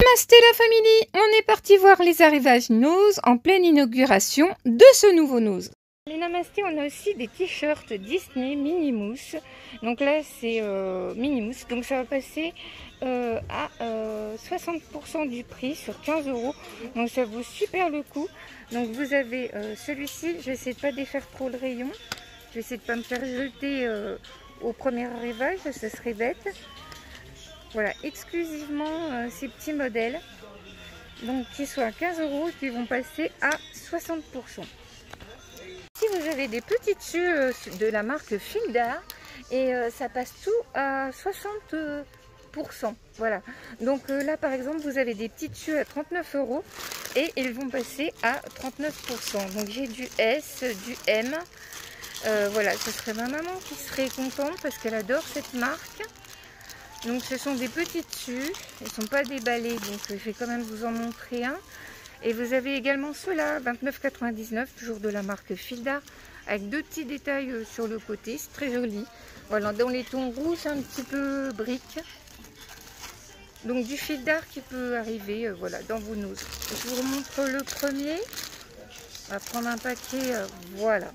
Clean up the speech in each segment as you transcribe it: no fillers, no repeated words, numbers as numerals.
Namasté la famille, on est parti voir les arrivages Nose en pleine inauguration de ce nouveau Nose. Les Namasté, on a aussi des t-shirts Disney Minimousse. Donc là c'est Minimousse, donc ça va passer à 60% du prix sur 15 €. Donc ça vaut super le coup. Donc vous avez celui-ci, je vais essayer de pas défaire trop le rayon. Je vais essayer de pas me faire jeter au premier arrivage, ça serait bête. Voilà, exclusivement ces petits modèles, donc qui sont à 15 € et qui vont passer à 60%. Si vous avez des petits tissus de la marque Fildar, et ça passe tout à 60%. Voilà, donc là par exemple vous avez des petits tissus à 39 € et ils vont passer à 39%. Donc j'ai du S, du M. Voilà, ce serait ma maman qui serait contente parce qu'elle adore cette marque. Donc ce sont des petits tissus, ils ne sont pas déballés, donc je vais quand même vous en montrer un. Et vous avez également ceux-là, 29,99 €, toujours de la marque Fildar, avec deux petits détails sur le côté, c'est très joli. Voilà, dans les tons rouges un petit peu briques. Donc du Fildar qui peut arriver voilà, dans vos noses. Je vous remontre le premier. On va prendre un paquet, voilà.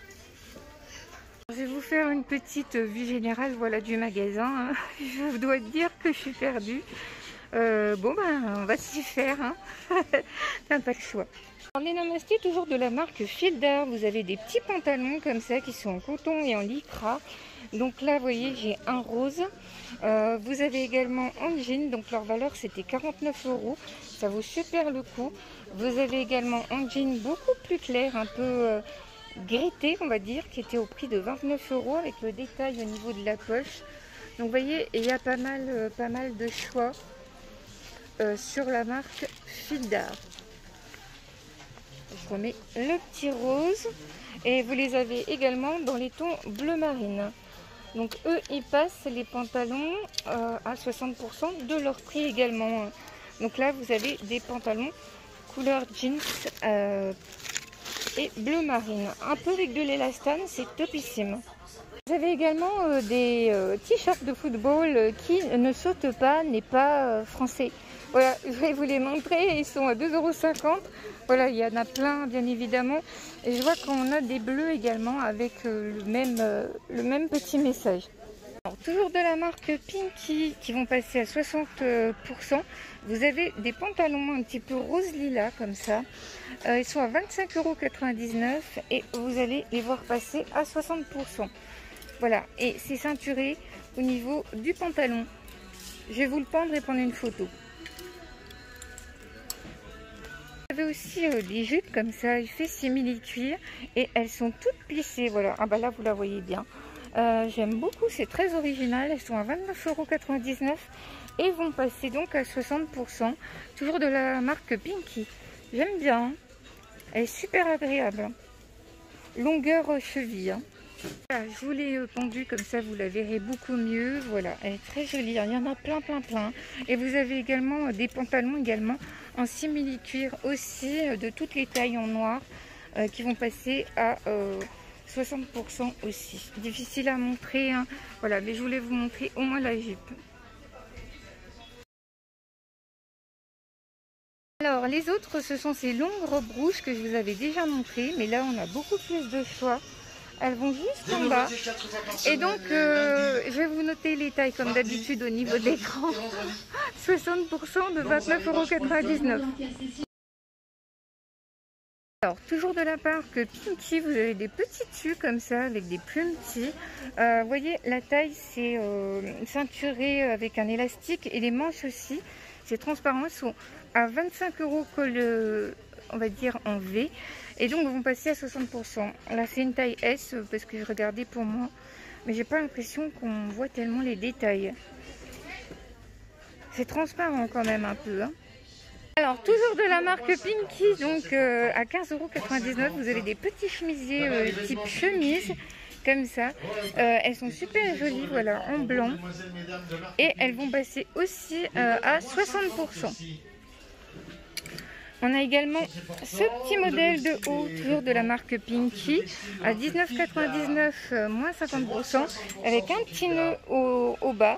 Je vais vous faire une petite vue générale voilà, du magasin. Je dois dire que je suis perdue. Bon ben on va s'y faire. Hein. T'as pas le choix. Alors, les Namasté, toujours de la marque Fildar. Vous avez des petits pantalons comme ça qui sont en coton et en lycra. Donc là vous voyez j'ai un rose. Vous avez également en jean. Donc leur valeur c'était 49 €. Ça vaut super le coup. Vous avez également en jean beaucoup plus clair, un peu... grété on va dire, qui était au prix de 29 € avec le détail au niveau de la poche. Donc vous voyez il y a pas mal de choix sur la marque Fildar. Je remets le petit rose et vous les avez également dans les tons bleu marine. Donc eux ils passent les pantalons à 60% de leur prix également. Donc là vous avez des pantalons couleur jeans et bleu marine, un peu avec de l'élastane, c'est topissime. Vous avez également des t-shirts de football qui ne sautent pas, n'est pas français. Voilà, je vais vous les montrer, ils sont à 2,50 €. Voilà, il y en a plein bien évidemment. Et je vois qu'on a des bleus également avec le même petit message. Alors, toujours de la marque Pinky qui vont passer à 60%. Vous avez des pantalons un petit peu rose lilas comme ça. Ils sont à 25,99 € et vous allez les voir passer à 60%. Voilà, et c'est ceinturé au niveau du pantalon. Je vais vous le pendre et prendre une photo. Vous avez aussi des jupes comme ça, il fait simili-cuir et elles sont toutes plissées. Voilà, ah bah là vous la voyez bien. J'aime beaucoup, c'est très original. Elles sont à 29,99 € et vont passer donc à 60%. Toujours de la marque Pinky. J'aime bien. Elle est super agréable. Longueur cheville. Hein. Voilà, je vous l'ai pendue comme ça, vous la verrez beaucoup mieux. Voilà, elle est très jolie. Il y en a plein. Et vous avez également des pantalons également en simili-cuir aussi, de toutes les tailles en noir, qui vont passer à 60% aussi. Difficile à montrer, hein. Voilà, mais je voulais vous montrer au moins la jupe. Alors les autres, ce sont ces longues robes rouges que je vous avais déjà montrées, mais là on a beaucoup plus de choix. Elles vont juste en bas. Et donc je vais vous noter les tailles comme d'habitude au niveau de l'écran. 60% de 29,99 €. Alors, toujours de la marque Pinky, vous avez des petits tissus comme ça, avec des plumes petits. Vous voyez, la taille, c'est ceinturé avec un élastique et les manches aussi, c'est transparent. Elles sont à 25 € on va dire en V. Et donc, vont passer à 60%. Là, c'est une taille S parce que je regardais pour moi. Mais j'ai pas l'impression qu'on voit tellement les détails. C'est transparent quand même un peu, hein. Alors toujours de la marque Pinky, donc à 15,99 €, vous avez des petits chemisiers type chemise, comme ça. Elles sont super jolies, voilà, en blanc. Et elles vont passer aussi à 60%. On a également ce petit modèle de haut, toujours de la marque Pinky, à 19,99 € moins 50%, avec un petit nœud au bas.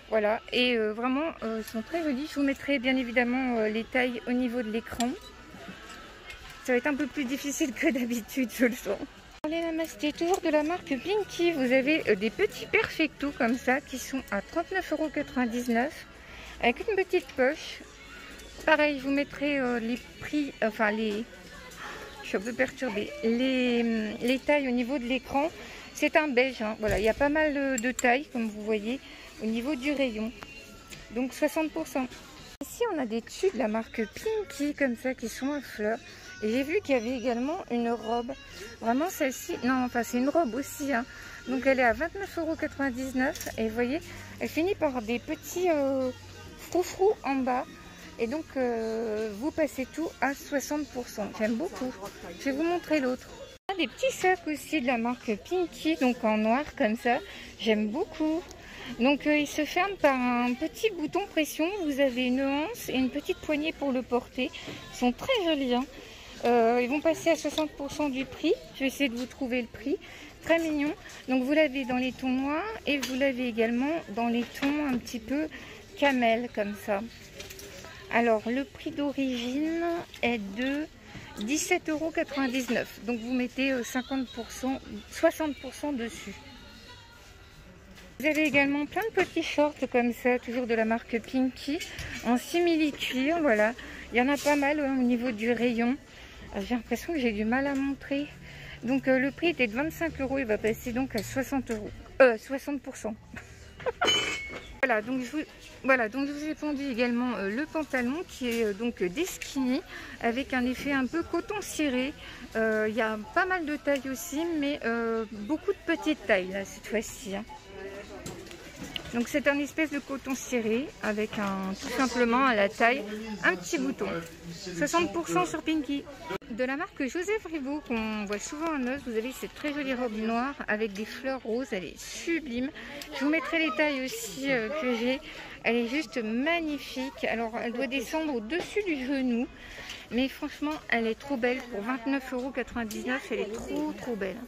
Voilà, et vraiment, ils sont très jolis. Je vous mettrai bien évidemment les tailles au niveau de l'écran. Ça va être un peu plus difficile que d'habitude, je le sens. Les namastés, toujours de la marque Pinky. Vous avez des petits perfectos comme ça qui sont à 39,99 € avec une petite poche. Pareil, je vous mettrai les prix, enfin les... Je suis un peu perturbée. Les tailles au niveau de l'écran, c'est un beige. Hein. Voilà, il y a pas mal de tailles, comme vous voyez, au niveau du rayon. Donc 60%. Ici, on a des tissus de la marque Pinky, comme ça, qui sont à fleurs. Et j'ai vu qu'il y avait également une robe. Vraiment, celle-ci, non, enfin, c'est une robe aussi. Hein. Donc, elle est à 29,99 €. Et vous voyez, elle finit par des petits froufrous en bas. Et donc, vous passez tout à 60%. J'aime beaucoup. Je vais vous montrer l'autre. On a des petits sacs aussi de la marque Pinky, donc en noir comme ça. J'aime beaucoup. Donc, il se ferme par un petit bouton pression. Vous avez une anse et une petite poignée pour le porter. Ils sont très jolis. Hein. Ils vont passer à 60% du prix. Je vais essayer de vous trouver le prix. Très mignon. Donc, vous l'avez dans les tons noirs et vous l'avez également dans les tons un petit peu camel comme ça. Alors, le prix d'origine est de 17,99 €. Donc, vous mettez 50%, 60% dessus. Vous avez également plein de petits shorts comme ça, toujours de la marque Pinky, en simili-cuir. Voilà, il y en a pas mal au niveau du rayon. J'ai l'impression que j'ai du mal à montrer. Donc, le prix était de 25 €. Il va passer donc à 60 €. 60%. Voilà, donc je vous ai pondu également le pantalon qui est donc des skinny avec un effet un peu coton ciré. Il y a pas mal de tailles aussi, mais beaucoup de petites tailles là cette fois-ci. Hein. Donc c'est un espèce de coton ciré avec tout simplement à la taille un petit bouton. 60% sur Pinky. De la marque Joseph Riveau qu'on voit souvent en os, vous avez cette très jolie robe noire avec des fleurs roses, elle est sublime. Je vous mettrai les tailles aussi que j'ai, elle est juste magnifique. Alors elle doit descendre au-dessus du genou, mais franchement elle est trop belle pour 29,99 €, elle est trop belle.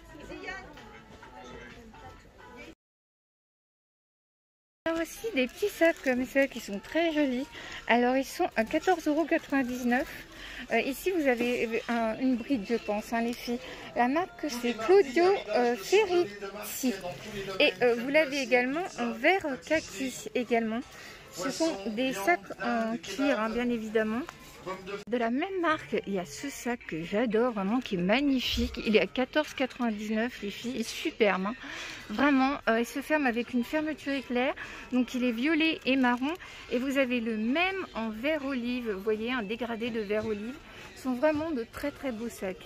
Aussi des petits sacs comme ça qui sont très jolis. Alors ils sont à 14,99 €. Ici vous avez une bride, je pense, hein, les filles. La marque c'est Claudio Ferrici. Et vous l'avez également en vert kaki également. Ce sont des sacs en cuir, hein, bien évidemment. De la même marque, il y a ce sac que j'adore, vraiment, qui est magnifique. Il est à 14,99 € les filles, il est superbe. Hein. Vraiment, il se ferme avec une fermeture éclair. Donc il est violet et marron. Et vous avez le même en vert olive. Vous voyez, un dégradé de vert olive. Ce sont vraiment de très beaux sacs.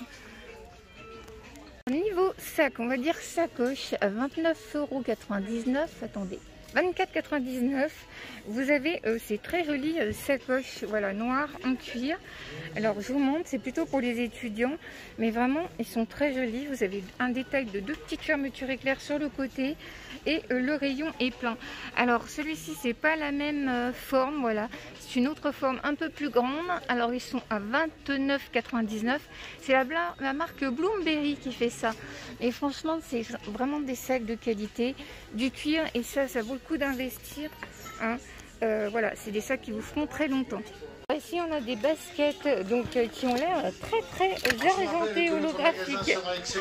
Niveau sac, on va dire sacoche, à 29,99 €. Attendez. 24,99 €. Vous avez ces très jolies sacoches, voilà, noires en cuir. Alors je vous montre, c'est plutôt pour les étudiants, mais vraiment ils sont très jolis. Vous avez un détail de deux petites fermetures éclairs sur le côté et le rayon est plein. Alors celui-ci c'est pas la même forme, voilà, c'est une autre forme un peu plus grande. Alors ils sont à 29,99 €. C'est la marque Bloomberry qui fait ça. Et franchement c'est vraiment des sacs de qualité, du cuir, et ça vaut le coup d'investir. Hein. Voilà, c'est des sacs qui vous feront très longtemps. Ici on a des baskets donc qui ont l'air très argentées, holographiques.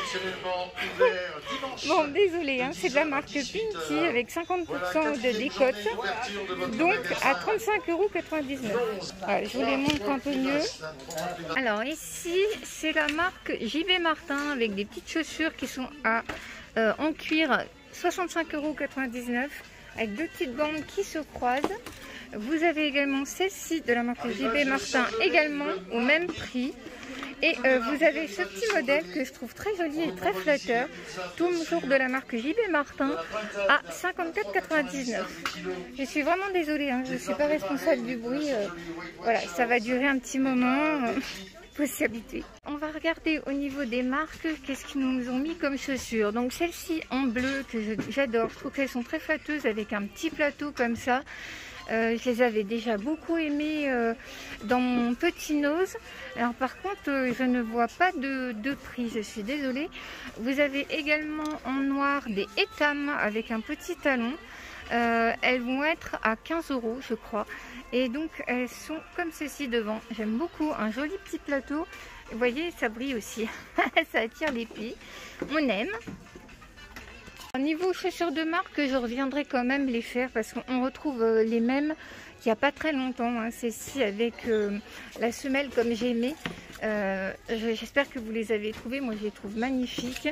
Bon, désolé, hein, c'est de la marque Pinky avec 50% de décote, donc à 35,99 €. Voilà, je vous les montre un peu mieux. Alors ici c'est la marque JB Martin avec des petites chaussures qui sont en cuir, 65,99 € avec deux petites bandes qui se croisent. Vous avez également celle-ci de la marque JB Martin également au même prix. Et vous avez ce petit modèle que je trouve très joli et très flatteur, toujours de la marque JB Martin à 54,99 €. Je suis vraiment désolée, hein, je ne suis pas responsable du bruit. Voilà, ça va durer un petit moment. Faut s'y habituer. On va regarder au niveau des marques qu'est-ce qu'ils nous ont mis comme chaussures. Donc celle-ci en bleu que j'adore, je trouve qu'elles sont très flatteuses avec un petit plateau comme ça. Je les avais déjà beaucoup aimées dans mon petit nose. Alors par contre je ne vois pas de prix, je suis désolée. Vous avez également en noir des Etam avec un petit talon. Elles vont être à 15 € je crois. Et donc elles sont comme ceci devant. J'aime beaucoup, un joli petit plateau. Vous voyez, ça brille aussi. Ça attire les pieds. On aime. Au niveau chaussures de marque, je reviendrai quand même les faire parce qu'on retrouve les mêmes qu'il n'y a pas très longtemps. Hein. Celles-ci avec la semelle comme j'aimais. J'espère que vous les avez trouvées. Moi, je les trouve magnifiques.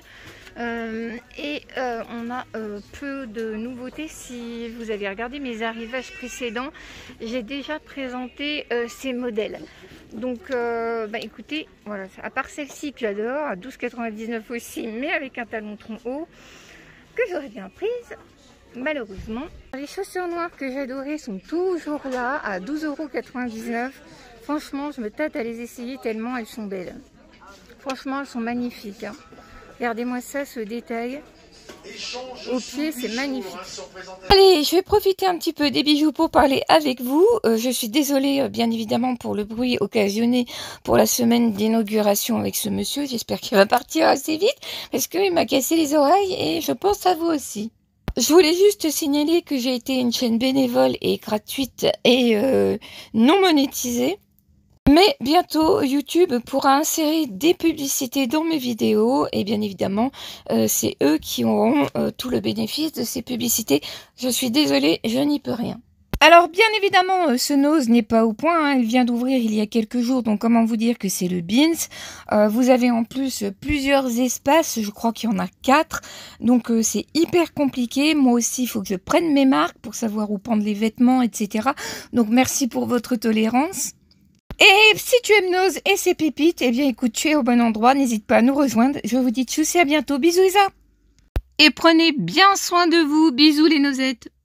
On a peu de nouveautés. Si vous avez regardé mes arrivages précédents, j'ai déjà présenté ces modèles. Donc écoutez, voilà, à part celle-ci que j'adore, à 12,99 € aussi, mais avec un talon tronc haut, que j'aurais bien prise, malheureusement. Les chaussures noires que j'adorais sont toujours là, à 12,99 €. Franchement, je me tâte à les essayer tellement elles sont belles. Franchement, elles sont magnifiques. Hein. Regardez-moi ça, ce détail. Au pied, c'est magnifique. Allez, je vais profiter un petit peu des bijoux pour parler avec vous. Je suis désolée, bien évidemment, pour le bruit occasionné pour la semaine d'inauguration avec ce monsieur. J'espère qu'il va partir assez vite parce qu'il m'a cassé les oreilles et je pense à vous aussi. Je voulais juste signaler que j'ai été une chaîne bénévole et gratuite et non monétisée. Mais bientôt, YouTube pourra insérer des publicités dans mes vidéos et bien évidemment, c'est eux qui auront tout le bénéfice de ces publicités. Je suis désolée, je n'y peux rien. Alors bien évidemment, ce nose n'est pas au point, hein, il vient d'ouvrir il y a quelques jours, donc comment vous dire que c'est le Beans. Vous avez en plus plusieurs espaces, je crois qu'il y en a 4, donc c'est hyper compliqué. Moi aussi, il faut que je prenne mes marques pour savoir où prendre les vêtements, etc. Donc merci pour votre tolérance. Et si tu aimes Nose et ses pépites, eh bien écoute, tu es au bon endroit, n'hésite pas à nous rejoindre. Je vous dis tchuss et à bientôt, bisous Isa. Et prenez bien soin de vous, bisous les nosettes.